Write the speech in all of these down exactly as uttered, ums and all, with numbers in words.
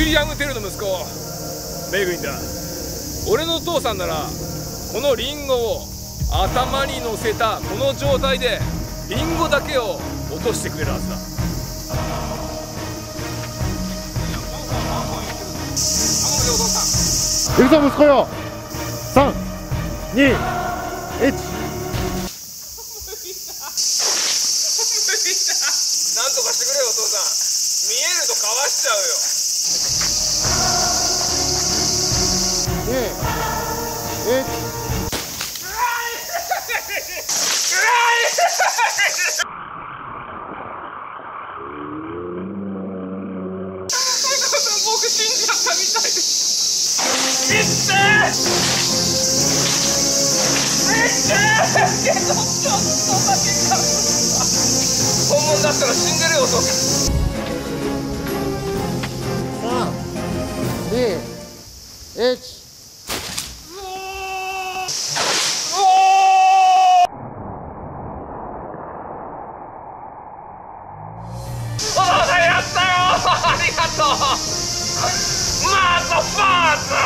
ィリアム・テルの息子メグインだ。俺のお父さんならこのリンゴを頭に乗せたこの状態でリンゴだけを落としてくれるはずだ。 行くぞ息子よ。さんにいち。 なんとかしてくれよお父さん。見えるとかわしちゃうよ。 にいち。 僕死んじゃったみたいです。いってーいってーけどちょっとだけか本物だったら死んでるよお父さん。 さんにいち。 お父さんやったよありがとうマートファーザ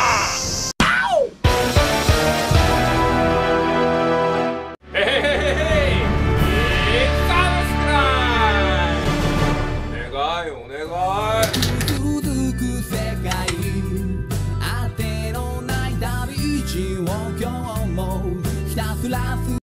ー。へへへへへイッツアムスクライ。お願いお願い。